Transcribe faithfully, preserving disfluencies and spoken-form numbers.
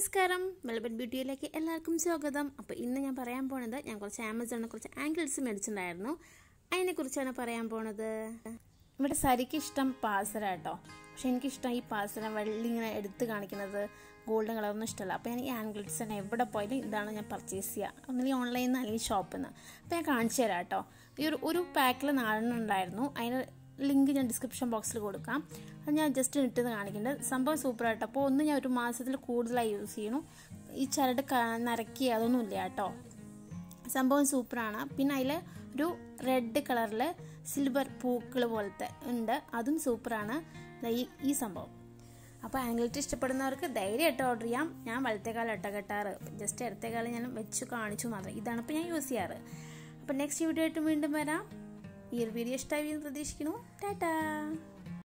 നമസ്കാരം, വെൽബൻ ബ്യൂട്ടിയിലേക്ക് എല്ലാവർക്കും സ്വാഗതം. അപ്പോൾ ഇന്ന് ഞാൻ പറയാൻ പോണത് ഞാൻ കുറച്ച് ആമസോണിൽ കുറച്ച് ആംഗിൾസ് മേടിച്ചിട്ടുണ്ടായിരുന്നു. അതിനെക്കുറിച്ചാണ് പറയാൻ പോണത്. ഇവിടെ സരിക്ക് ഇഷ്ടം പാസര കേട്ടോ. പക്ഷെ എനിക്കിഷ്ടം ഈ പാസര വെള്ളി ഇങ്ങനെ എടുത്ത് കാണിക്കുന്നത് ഗോൾഡൻ കളറൊന്നും ഇഷ്ടമല്ല. അപ്പോൾ ഞാൻ ഈ ആംഗിൾസ് തന്നെ എവിടെ പോയാലും ഇതാണ് ഞാൻ പർച്ചേസ് ചെയ്യുക, ഒന്നുകിൽ ഓൺലൈനിൽ നിന്ന് അല്ലെങ്കിൽ ഷോപ്പിൽ നിന്ന്. അപ്പോൾ ഞാൻ കാണിച്ചു തരാം കേട്ടോ. ഈ ഒരു ഒരു പാക്കിൽ നാലെണ്ണം ഉണ്ടായിരുന്നു. അതിന് ലിങ്ക് ഞാൻ ഡിസ്ക്രിപ്ഷൻ ബോക്സിൽ കൊടുക്കാം. അത് ഞാൻ ജസ്റ്റ് ഇട്ടത് കാണിക്കേണ്ടത്. സംഭവം സൂപ്പറായിട്ടോ. അപ്പോൾ ഒന്ന് ഞാൻ ഒരു മാസത്തിൽ കൂടുതലായി യൂസ് ചെയ്യണു. ഈ ചരട് നരക്കി അതൊന്നുമില്ല കേട്ടോ. സംഭവം സൂപ്പറാണ്. പിന്നെ അതിൽ ഒരു റെഡ് കളറിൽ സിൽവർ പൂക്കൾ പോലത്തെ ഉണ്ട്, അതും സൂപ്പറാണ് ഈ ഈ സംഭവം. അപ്പോൾ ആംഗിൾട്ട് ഇഷ്ടപ്പെടുന്നവർക്ക് ധൈര്യമായിട്ട് ഓർഡർ ചെയ്യാം. ഞാൻ വലത്തേക്കാലം ഇട്ട കെട്ടാറ്, ജസ്റ്റ് ഇടത്തേക്കാലം ഞാൻ വെച്ച് കാണിച്ചു മാത്രം. ഇതാണ് ഇപ്പോൾ ഞാൻ യൂസ് ചെയ്യാറ്. അപ്പോൾ നെക്സ്റ്റ് വീഡിയോ ആയിട്ട് വീണ്ടും വരാം. ഈ ഒരു വീഡിയോ ഇഷ്ടമായി എന്ന് പ്രതീക്ഷിക്കുന്നു. ടാറ്റാ.